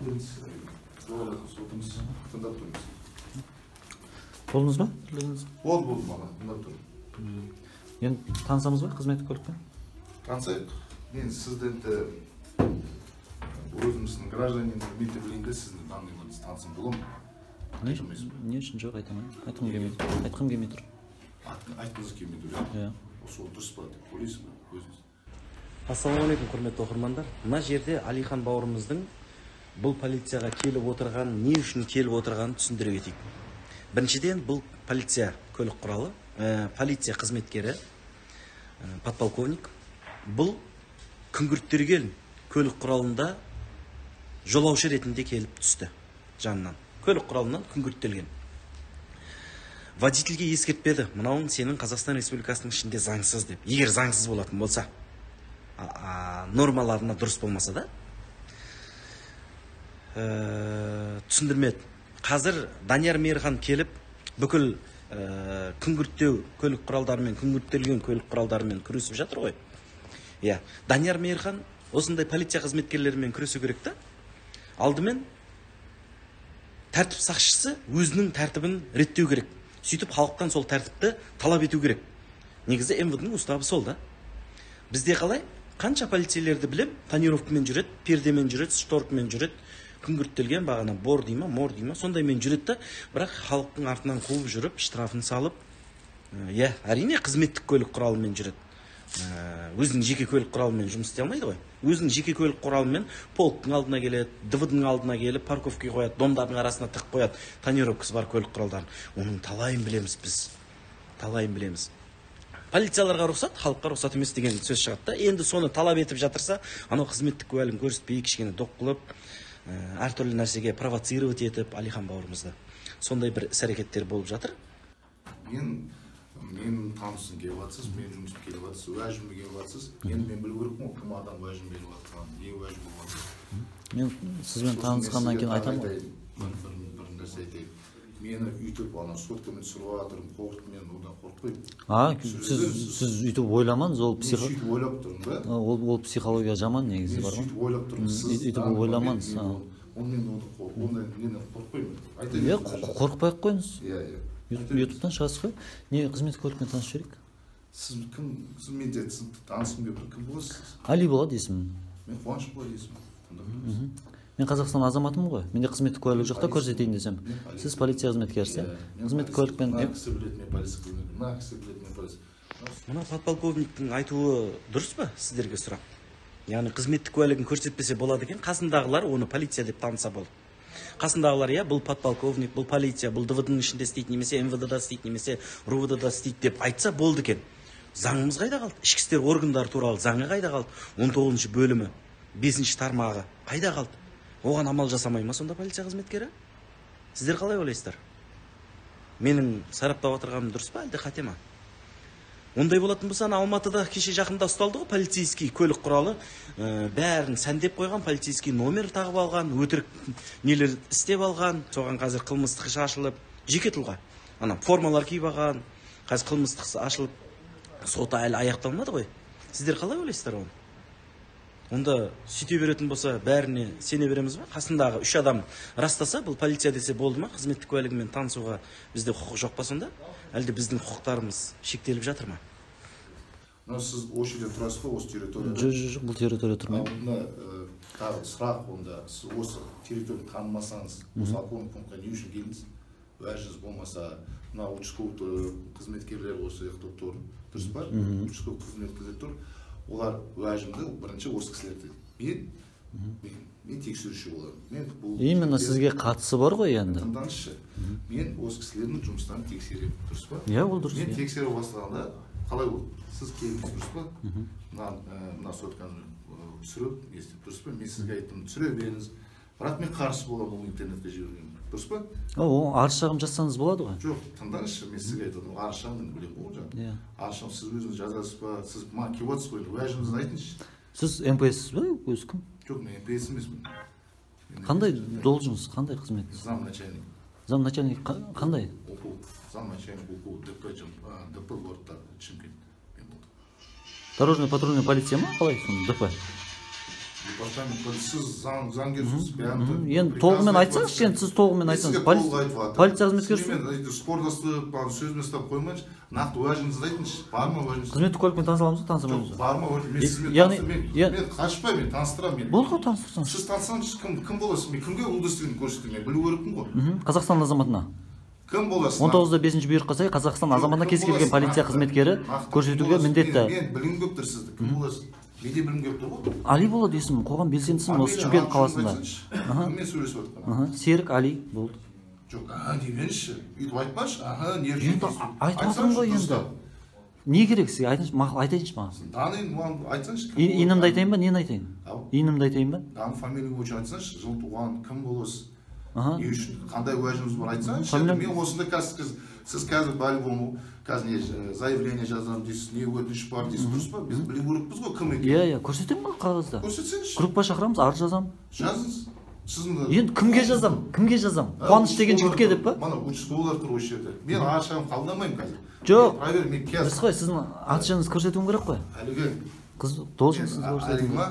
Тыңдап тұрмыз. Болдыңыз ба? Болды маған, тыңдап тұрмын. Енді танысамыз ба қызметтік көлікпен? Танысайық. Мен сіздің өзіміздің гражданин білмейді білейін де сіздің танымыңыз танысым бола ма? Не үшін жоқ айтамын? Айтқым келмей тұр. Айтқыңыз келмей тұр. Иә. Осы дұрыс па деп ойлайсыз ба өзіңіз? Ассалаумағалейкум, құрметті оқырмандар. Мына жерде Алихан бауырымыздың бұл полицияға келіп отырған, не үшін келіп отырғанын түсіндіре кетейік. Біріншіден, бұл полиция көлік құралы, полиция қызметкері, подполковник. Бұл күңгірттелген көлік құралында жолаушы ретінде келіп түсті жанынан. Көлік құралынан күңгірттелген. Водительге ескертпеді, мынауың сенің Қазақстан Республикасының ішінде заңсыз деп. Егер заңсыз болатын болса, нормаларына дұрыс болмаса да, түсіндірмеді. Қазір Данияр Мейірхан келіп, бүкіл күңгірттеу көлік құралдарымен, күңгірттелген көлік құралдарымен күресіп жатыр ғой. Данияр Мейірхан осындай полиция қызметкерлерімен күресу керек та. Алдымен тәртіп сақшысы өзінің тәртібін реттеу керек. Сөйтіп халықтан сол тәртіпті талап ету керек. Негізі МВД-ның уставы сол да. Бізде қалай? Қанша полицейлерді білем, тонировкамен жүреді, пердемен жүреді, шторкамен жүреді, күңгірттелген бағана бор дейма, мор дейма, сондаймен жүреді да, бірақ халықтың артынан қуып жүріп, штрафын салып, әрине қызметтік көлік құралымен жүреді. Өзінің жеке көлік құралымен жұмыс істей алмайды ғой. Өзінің жеке көлік құралымен полктың алдына келеді, ДВД-ның алдына келіп, парковке қояды, домдардың арасына тық қояды, тонировкасы бар көлік құралдарын. Оның талайын білеміз біз. Талайын білеміз. Полицияларға рұқсат, халыққа рұқсат емес деген сөз шығады да. Енді соны талап етіп жатырса, анау қызметтік куәлігін көрсетпей, кішкене доқ қылып, әртүрлі нәрсеге провоцировать етіп Алихан бауырымызды. Сондай бір іс-әрекеттер болып жатыр. Мен танысым келіп жатсыз, мен жұмысым келіп жатсыз, уәжімі келіп жатсыз. Енді мен білу керек ма, кім адам уәжім беріп жатқан, не уәжім болып жатыр. Мен сізбен танысқаннан кейін айтамын. Бір нәрсе айтайын. Мені үйтіп, соткамен түсіріп жатырмын, қорқытып, мен одан қорқпаймын. Сіз үйтіп ойламаңыз, ол сөйтіп ойлап тұрмын да. Ол психология жаман негізі бар ма? Сөйтіп ойлап тұрмын. Үйтіп ойламаңыз. Мен қорқпаймын. Қорқпай-ақ қойыңыз. Ютубтан шығасыз ғой. Не қызметтік көлікпен танысып жіберейік? Сіз кім? Сіз менде танысым деп кім боласыз? Али болады есімім. Мен Қуаныш болады есімім. Мен Қазақстан азаматымын ғой. Менде қызметтік куәлік жоқ та көрсетейін десем. Сіз полиция қызметкерісіз. Қызметтік куәлікпен мына кісі біледі, мен полиция қызметкері. Мына кісі біледі, мен полиция. Мына подполковниктің айтуы дұрыс па сіздерге сұрақ? Яғни қызметтік куәлігін көрсетпесе болады екен, қасындағылар оны полиция деп таныса болды. Қасындағылар, бұл подполковник, бұл полиция, бұл ДВД-ның ішінде істейді, немесе МВД-да істейді, немесе РУВД-да істейді деп айтса болды екен. Заңымыз қайда қалды? Ішкі істер органдары туралы заңы қайда қалды? 19 бөлімі, 5 тармағы қайда қалды? Оған амал жасамай ма сонда полиция қызметкері? Сіздер қалай ойлайсыздар? Менің сараптап отырғаным дұрыс па, әлде қате ма? Ондай болатын болса, Алматыда кеше жақында ұсталды ғой полицейский көлік құралы, бәрін сәндеп қойған, полицейский номер тағып алған, өтірік нелер істеп алған, соған қазір қылмыстық іс ашылып, жеке тұлға. Формалар киіп алған, қазір қылмыстық іс ашылып, соты әлі аяқталмады ғой. Сіздер қалай ойлайсыздар оны? Онда сөйте беретін болса, бәріне сене береміз ба? Қасындағы 3 адам растаса, бұл полиция десе болды ма? Қызметтік куәлігімен танысуға бізде құқық жоқ па сонда? Әлде біздің құқықтарымыз шектеліп жатыр ма? Сіз осы жерде тұрасыз ба, осы территорияда? Жоқ, бұл территория тұрмайды. Тағы сұрақ онда, сіз осы территорияны танымасаңыз, осы полковник пунктқа не үшін келдіңіз? Уәжіңіз болмаса, мына участковый қызметкерлер осы тұр, дұрыс па? Участковый қызметкерлер тұр. Олар уәжімді бірінші осы кісілерді. Мен тексеруші боламын. Именно сізге қатысы бар ғой енді. Тыңдаңызшы. Мен осы кісілердің жұмыстарын тексеремін, дұрыс па? Ол дұрыс. Мен тексеру бастағанда қалай болды? Сіз келдіңіз, дұрыс па? Мына сотканы түсіріп, дұрыс па? Мен сізге айттым, түсіре беріңіз. Бірақ мен қарсы боламын ол интернетке жіберген. Дұрыс па? Арыз шағым жазсаңыз болады ғой. Жоқ, тыңдаңызшы, мен сізге айтып арыз шағымды білемін ғой жаңа. Арыз шағым сіз өзіңіз жазасыз ба? Сіз маған келіп отырсыз ғой, уәжіңізді айтыңызшы. Сіз МПСсіз ба? Өзі кім? Жоқ, мен МПС емеспін. Қандай должность, қандай қызмет? Замначальник. Замначальник қандай? Замначальник УКУ ДП города Шымкент. Дорожно-патрульная полиция ма? Қалай сонда ДП? департамент сіз заңгерсіз енді толығымен айтсаңызшы, енді сіз толығымен айтсаңыз. Полиция қызметкерісіз. мен спордастырып сөзіме ұстап қоймайыншы, нақты уәжіңізді айтыңызшы. Бар ма уәжіңіз? Қызметтік куәлікпен таныса аламыз ба, танысамаймыз ба? Бар ма уәжіңіз? Мен сізбен мен қашпаймын, мен таныстырамын. Болды ғой, таныстырсаңыз. Сіз танысаңыз кім боласыз? Мен кімге удостоверение көрсетемін? Мен білу керекпін ғой. Қазақстан азаматына. Кім боласыз? 19-да 5-ші бұйрыққа сай Қазақстан азаматына кез келген полиция қызметкері көрсетуге міндетті. Мен білгім келіп тұр сізді. Кім боласыз? Менде білгім келіп тұр ғой. Али болады есімім, қоғам белсендісімін осы Шымкент қаласында. Кіммен сөйлесіп жатқан? Серік Али болды. Жоқ, демеңізші. өйтіп айтпашы. Не Енді айтып отырмын ғой енді. Не керек сізге? Айтайыншы маған. Даның маған айтсаңшы. Инымды айтайын ба, нені айтайын? Инымды айтайын ба? Даның фамилия бойынша айтсаңшы, жыл туған кім боласыз? Не үшін қандай уәжіңіз бар айтсаңшы. Мен осында қазір сіз қазір по-любому қазір заявление жазамын дейсіз, не өтініш бар дейсіз, дұрыс па? Біз білу керекпіз ғой кім екенін. Иә, көрсетемін ғой қағазда. Көрсетсеңізші. Группа шақырамыз, арыз жазамын. Жазыңыз. Енді кімге жазамын? Кімге жазамын? Қуаныш деген жігітке деп па? Мана участковыйлар тұр осы жерде. Мен ашағым қабылдамаймын қазір. Жоқ. Проверь, мен Дұрыс қой, сіздің аты жөніңізді көрсетуім керек қой. Әлігі Қыз должен сіз Әлігі ма?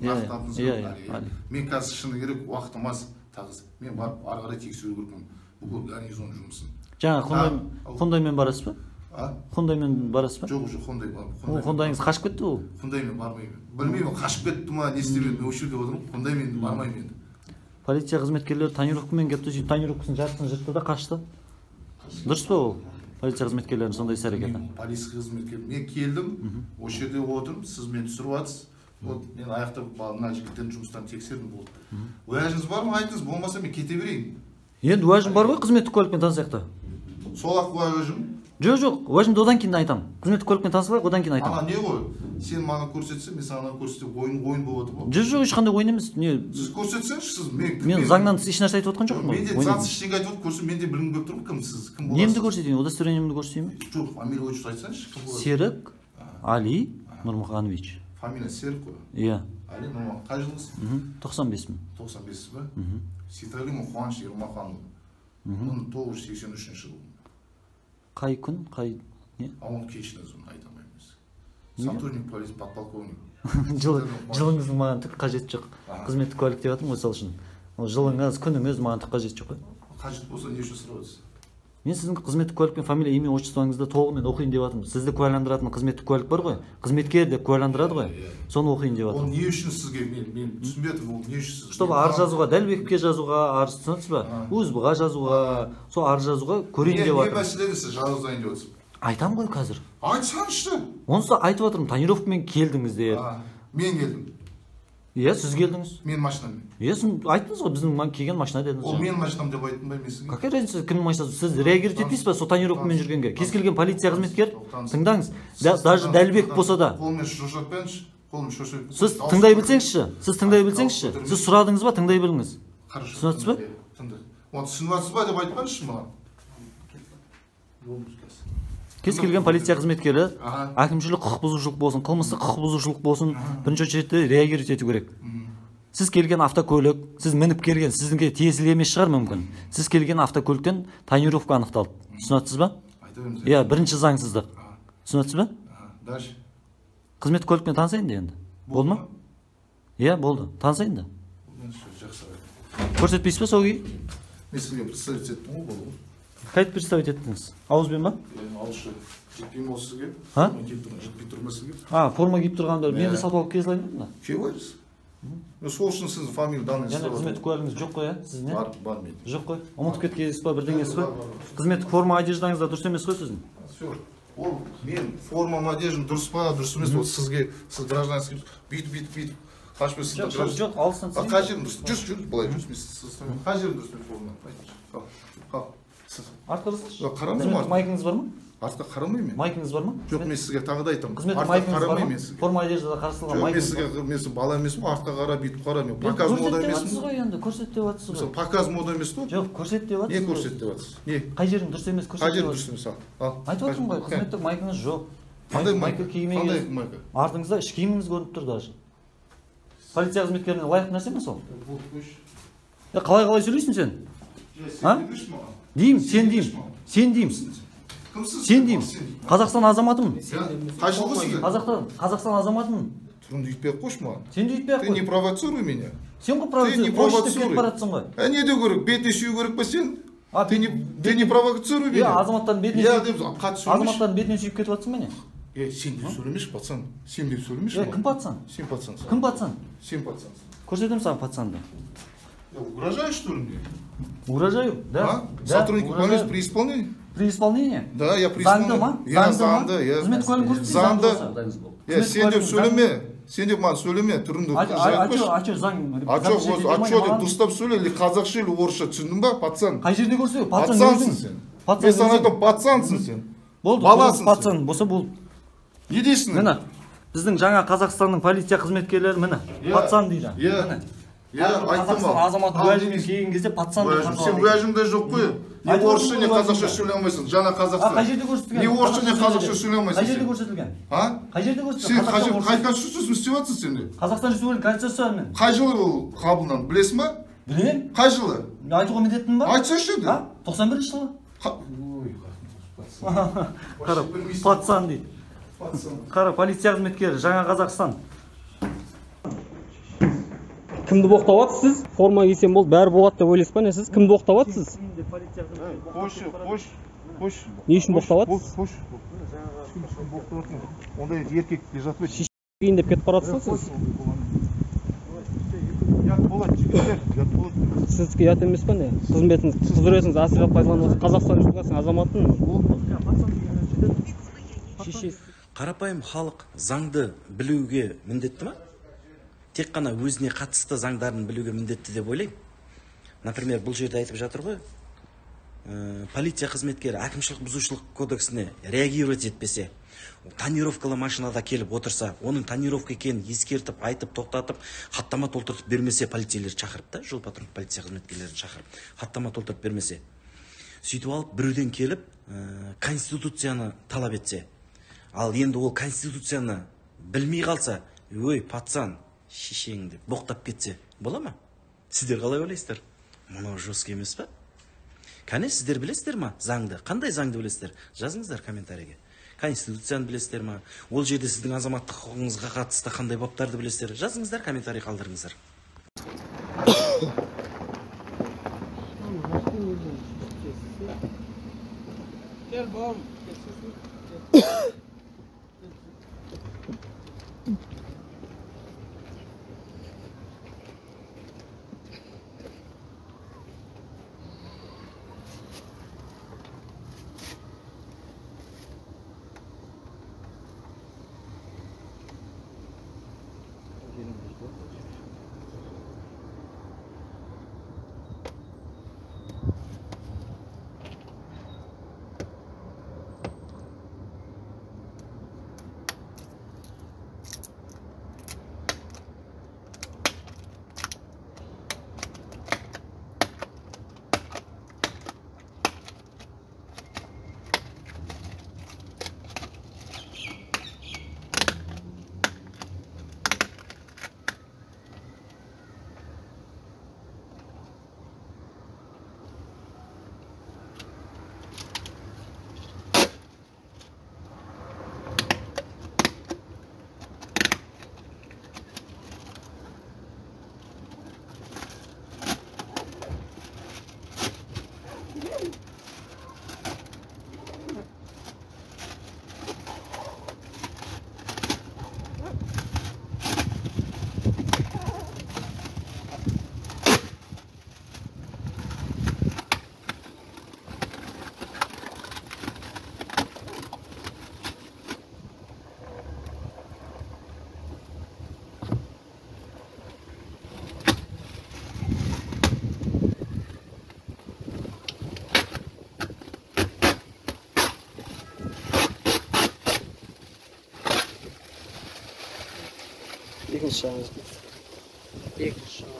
Иә. Мен қазір шыны керек уақытым аз тағыз. Мен барып ары қарай тексеру керекпін бүкіл гарнизон жұмысын. Жаңа Хондаймен барасыз ба? Хондаймен барасыз ба? Жоқ, Хондай. Хондайыңыз қашып кетті ол? Хондаймен бармаймын. Білмеймін, қашып кетті ма, не істемеді, мен осы жерде отырмын. Хондаймен бармаймын енді. Полиция қызметкерлері тонировкамен келіпті, сөйтіп тонировкасын жартысын жыртты да қашты. Дұрыс па ол? Полиция қызметкерлерінің сондай іс-әрекеті. Полиция қызметкері. Мен келдім, осы жерде отырмын, сіз мені түсіріп жатсыз. Мен аяқтап мына жігіттердің жұмыстарын тексердім болды. Уәжіңіз бар ма айтыңыз, болмаса мен кете берейін. Енді уәжім бар ғой қызметтік куәлікпен танысақ та. Сол-ақ уәжім. Жоқ, уәжімді одан кейін айтамын. Қызметтік куәлікпен танысалайық, одан кейін айтамын. Ана не ғой? Сен маған көрсетсең, мен саған көрсетіп ойын болып отыр ғой. Жоқ, ешқандай ойын емес. Сіз көрсетсеңізші, сіз мен заңнан тыс ешнәрсе айтып отқан жоқпын. Мен де заңсыз ештеңе айтып отыр, көрсем, мен де білгім келіп тұр, кім сіз, кім боласыз? Немді көрсетейін, удостоверениемді көрсетейін бе? Жоқ, фамилия бойынша айтсаңызшы, кім боласыз? Серік Али Нұрмұханович. Фамилия Серік қой? Иә. Али Нұрмұхан, қай жылғыз? 95-мін. 95-сіз ба? Сейталимов Қуаныш Ермаханұлы. 1983 жылы. Қай күн, қай не? Оны кешіңіз айта алмаймыз. Сотрудник полиция подполковник. Жылыңыздың маған түк қажеті жоқ. Қызметтік куәлік деп жатырмын ғой, сол үшін. Ол жылыңыз, күніңіз маған түк қажеті жоқ қой. Қажет болса не үшін сұрап отырсыз? Мен сіздің қызметтік куәлікпен фамилия, имя, отчествоңызды толығымен оқиын деп жатырмын. Сізді куәландыратын қызметтік куәлік бар ғой, қызметкер деп куәландырады ғой. Соны оқиын деп жатырмын. Ол не үшін сізге мен түсінбедім, ол не үшін сіз? Чтобы арыз жазуға, Дәлбековке жазуға, арыз түсінесіз ба? УСБ-ға жазуға, сол арыз жазуға көрейін деп жатырмын. Не мәселеде сіз жазайын деп отырсыз? Айтам ғой қазір. Айтсаңызшы. Онысы айтып отырмын, тонировкамен келдіңіз деп. Мен келдім. Иә, сіз келдіңіз. Мен машинаммен. Иә, сіз айттыңыз ғой, біздің келген машина дедіңіз. Ол менің машинам деп айттым ба мен сізге? Какая разница, кімнің машинасы? Сіз реагировать етпейсіз ба сол тонировкамен жүргенге? Кез келген полиция қызметкер, тыңдаңыз, даже Дәлбек болса да. Қолмен шошатпаңызшы. Қолмен шошатпаңыз. Сіз тыңдай білсеңізші. Сіз сұрадыңыз ба, тыңдай біліңіз. Түсінесіз ба? Тыңдай. Оны түсініп жатсыз ба деп айтпаңызшы маған. Кез келген полиция қызметкері әкімшілік құқық бұзушылық болсын, қылмыстық құқық бұзушылық болсын, бірінші очередте реагировать ету керек. Сіз келген автокөлік, сіз мініп келген, сізге тиесілі емес шығар мүмкін. Сіз келген автокөліктен тонировка анықталды. Түсінесіз ба? Иә, бірінші заңсыздық. Түсінесіз ба? Дальше. Қызметтік көлікпен танысайын да енді. Болды ма? Иә, болды. Танысайын да. Көрсетпейсіз ба сол күйі? Мен сізге представить еттім ғой, болды ғой. Қайтып представить еттіңіз? Ауызбен ба? Ауызша. Жетпей ме сізге? Жетпей тұр ма сізге? Форма киіп тұрғанда мен де сатып алып келе салайын ба? Кеп айырыз. Сол үшін сіздің фамилия данныйыңыз және қызметтік куәлігіңіз жоқ қой, сізде? Бар мен. Жоқ қой. Ұмытып кеткенсіз ба, бірдеңесі ба? Қызметтік форма одеждаңыз да дұрыс емес қой сіздің? Все. Ол мен формам одеждам дұрыс па, дұрыс емес. Ол сізге, сіз гражданский бүйтіп қашпай сізді дұрыс. Жоқ, алыстан сіз. Қай жерім дұрыс? Жүр, былай жүрсіз. Қай жерім дұрыс мен формам? Айтыңызшы. Қал. Артқа ұрысыңызшы. Қарамайсың ма? Майкіңіз бар ма? Артқа қарамаймын мен. Майкіңіз бар ма? Жоқ, мен сізге тағы да айтамын. Қызметтік майкіңіз бар ма? Форма одеждада қарастырылған майкіңіз бар ма? Мен сізге бала емеспін, артқа қара, бүйтіп қара. Мен показ мода емеспін. Көрсет деп жатсыз ғой. Показ мода емес қой. Жоқ, көрсет деп жатсыз. Не көрсет деп жатсыз? Не? Қай жерің дұрыс емес көрсет. Қай жерің дұрыс емес? Ал. Айтып отырмын ғой, қызметтік майкіңіз жоқ. Қандай майка киіміңіз? Қандай майка? Артыңызда іш киіміңіз көрініп тұр даже. Полиция қызметкеріне лайықты нәрсе ме сол? Қалай сөйлейсің сен? Деймін, сен деймін. Сен деймін. Сен деймін. Қазақстан азаматымын. Қай жылғысың? Қазақстан азаматымын. Тұрымды үйтпей қош маған. Сен де үйтпей Ты не провоцируй меня. Сен ғой Ты не провоцируй. провоцируй. Баратсың ғой. Не деу керек, бетіне сүйу керек па сен? А, Ты не провоцируй меня. Я азаматтардың бетіне Я деп қатты сөйлемеші. Азаматтардың бетіне сүйіп кетіп жатсың ба не? Сен деп сөйлемеші, пацан. Сен деп сөйлемеші. Кім пацан? Сен пацансың. Кім пацан? Сен пацансың. Көрсетемін саған пацанды. Угрожаешь, что ли, мне? Угрожаю, да. Сотруднику полиции при исполнении? При исполнении? Да, я при исполнении. Заңды ма? Я заңды, я. Қызмет куәлігін көрсетсей Заңды. заңды болса. Сен деп сөйлеме. Сен деп маған сөйлеме, түріңді айтпашы. Ачо заң. Ачо деп дұрыстап сөйле, или қазақша, или орысша, түсіндің ба, пацан? Қай жерде көрсетіп? Пацансың сен. Мен саған айтам, пацансың сен. Болды, баласың пацан болса болды. Не дейсің? Міне, біздің жаңа Қазақстанның полиция қызметкерлері міне, пацан дейді. Айттым ал. Азамат уәжімен келген кезде пацан деп қарсы сен уәжіңде жоқ қой. Не орысша, не қазақша сөйлей алмайсың. Жаңа Қазақстан. Қай жерде көрсетілген? Не орысша, не қазақша сөйлей алмайсың. Қай жерде көрсетілген? Қай жерде көрсетілген? Сен қай конституциясын істеп жатсың сен де? Қазақстан Республика Конституциясымен. Қай жылы ол қабылданды, білесің ба? Білемін. Қай жылы? Айтуға міндеттім ба? Айтсайшы енді. 91 жылы. Қара, пацан дейді. Қара, полиция қызметкері, жаңа Қазақстан. Кімді боқтап атсыз? Форма кисем болды, бәрі болады деп ойлайсыз ба не сіз? Кімді боқтап атсыз? Қош. Не үшін боқтап атсыз? Қош. Ондай еркек жатып еді. Кейін деп кетіп баратсыз сіз? Ят болады, жігіттер, ят болады. Сіздікі ят емес па не? Қызметіңіз, құзыретіңіз асырап пайдаланып Қазақстан Республикасының азаматын. Шешесіз. Қарапайым халық заңды білуге міндетті ма? Тек қана өзіне қатысты заңдарын білуге міндетті деп ойлаймын. Например, бұл жерде айтып жатыр ғой, полиция қызметкері әкімшілік бұзушылық кодексіне реагировать етпесе, тонировкалы машинада келіп отырса, оның тонировка екенін ескертіп, айтып, тоқтатып, хаттама толтыртып бермесе, полицейлер шақырып та, жол патрульдік полиция қызметкерлерін шақырып, хаттама толтырып бермесе, сөйтіп алып біреуден келіп, конституцияны талап етсе, ал енді ол конституцияны білмей қалса, ой, пацан, шешең деп боқтап кетсе, бола ма? Сіздер қалай ойлайсыздар? Мынау жорстко емес па? Кәне, сіздер білесіздер ма заңды? Қандай заңды білесіздер? Жазыңыздар комментарийге. Конституцияны білесіздер ма? Ол жерде сіздің азаматтық құқығыңызға қатысты қандай баптарды білесіздер? Жазыңыздар, комментарий қалдырыңыздар. Екінші жағыңыз. Екінші жағы.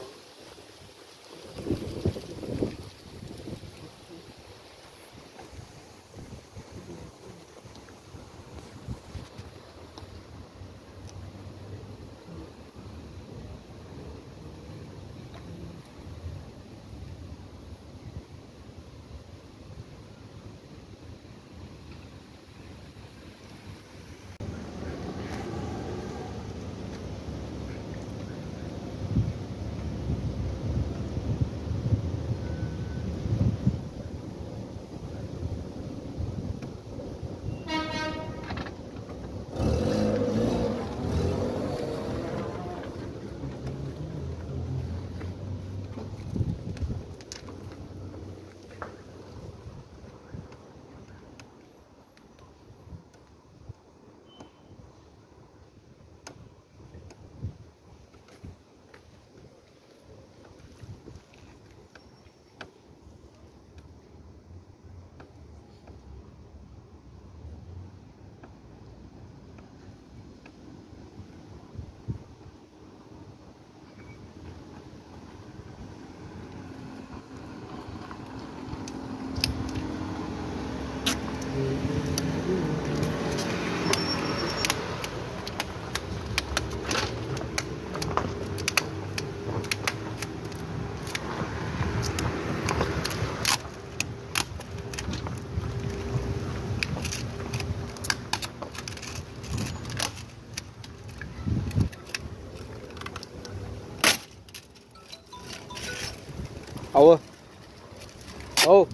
Ау. Ау.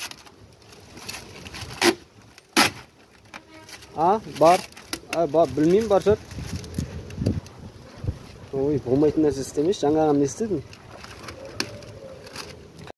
Бар. Бар, білмеймін бар шығар. Ой, болмайтын нәрсе істемеш, жаңа ғана естідім.